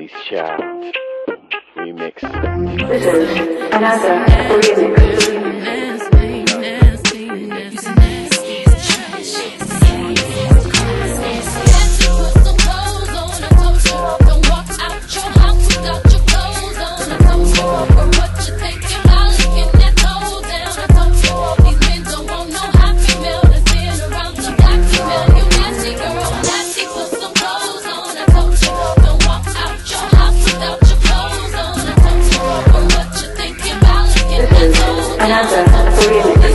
Destiny's Child remix. This is another remix. Another remix.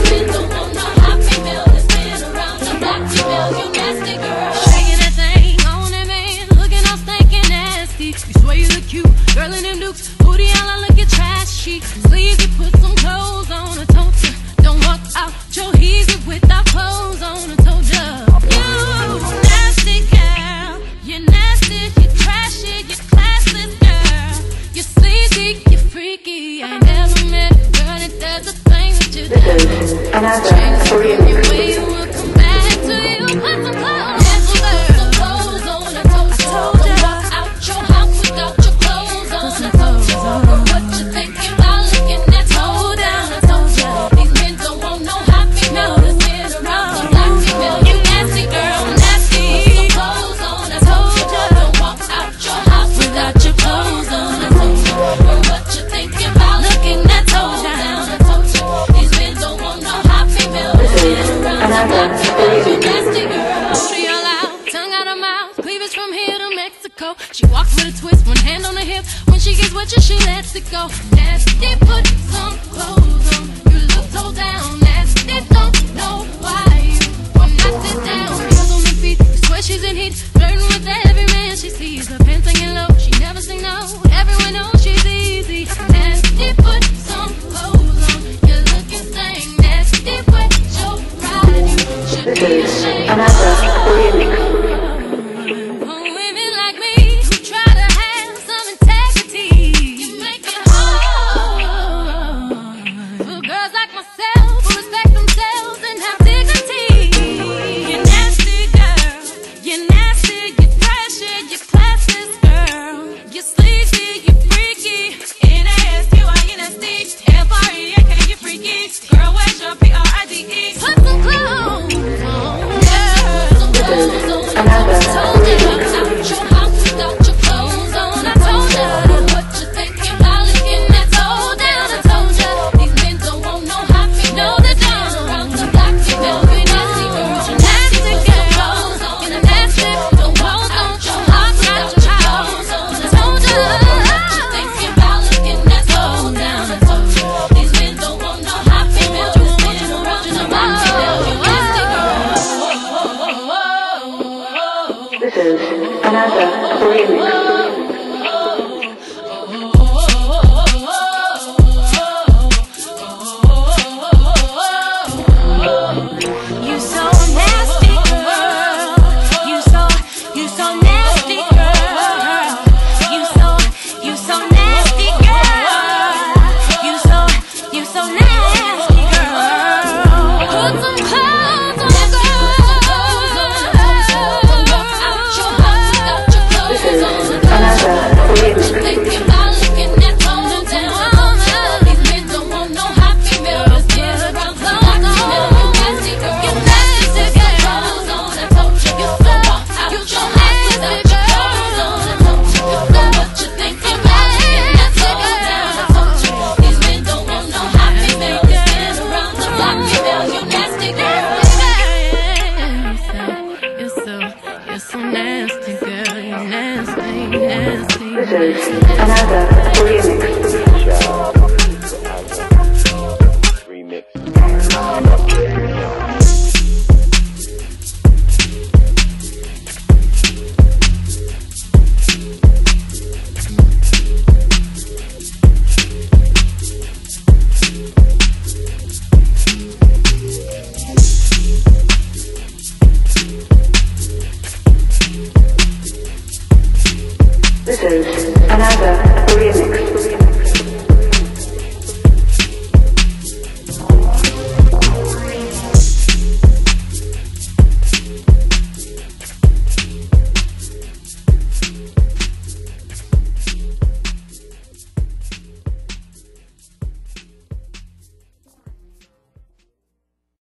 Shaking that thing on that man, looking all stinking nasty. You swear you look cute, girl in them dukes. Booty all looking trashy. Sleazy, put some clothes on. I told ya, don't walk out your easy without clothes on. I told ya, you nasty girl, you're nasty, you're trashy, you're classless girl. You're sleazy, you're freaky. I ain't never met a girl that does a thing that you do. This is another remix. She walks with a twist, one hand on the hip. When she gets with you, she lets it go. Nasty, put some clothes on. You look so down. Nasty, don't know why you will not sit down. Heels on her feet, you swear she's in heat. Flirting with every man she sees. Her pants hanging low, she never say no. Everyone knows she's easy. Nasty, put some clothes on. You look insane. Nasty, put your pride. You should be ashamed. Another remix. This is another remix. This is another remix. This is another